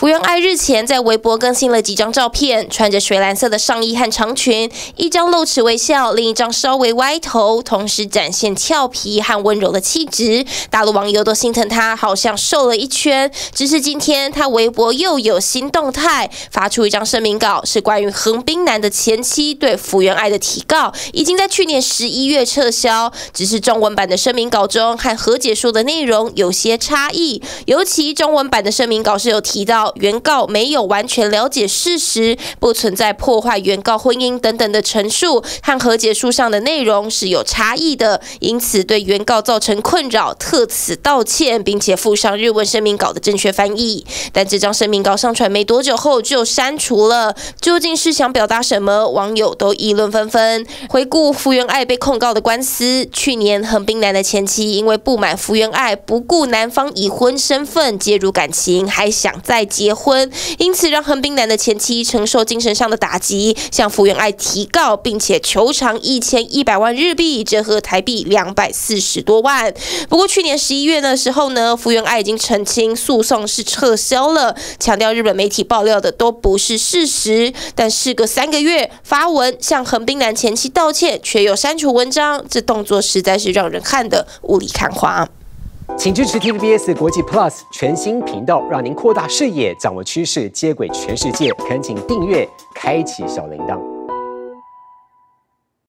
福原爱日前在微博更新了几张照片，穿着水蓝色的上衣和长裙，一张露齿微笑，另一张稍微歪头，同时展现俏皮和温柔的气质。大陆网友都心疼她，好像瘦了一圈。只是今天她微博又有新动态，发出一张声明稿，是关于横滨男的前妻对福原爱的提告，已经在去年11月撤销。只是中文版的声明稿中和和解书的内容有些差异，尤其中文版的声明稿是有提到。原告没有完全了解事实，不存在破坏原告婚姻等等的陈述，和和解书上的内容是有差异的，因此对原告造成困扰，特此道歉，并且附上日文声明稿的正确翻译。但这张声明稿上传没多久后就删除了，究竟是想表达什么？网友都议论纷纷。回顾福原爱被控告的官司，去年横滨男的前妻因为不满福原爱不顾男方已婚身份介入感情，还想再结婚，因此让横滨男的前妻承受精神上的打击，向福原爱提告，并且求偿1100万日币，折合台币240多万。不过去年11月的时候呢，福原爱已经澄清诉讼是撤销了，强调日本媒体爆料的都不是事实。但事隔3个月发文向横滨男前妻道歉，却又删除文章，这动作实在是让人看得雾里看花。 请支持 TVBS 国际 Plus 全新频道，让您扩大视野，掌握趋势，接轨全世界。恳请订阅，开启小铃铛。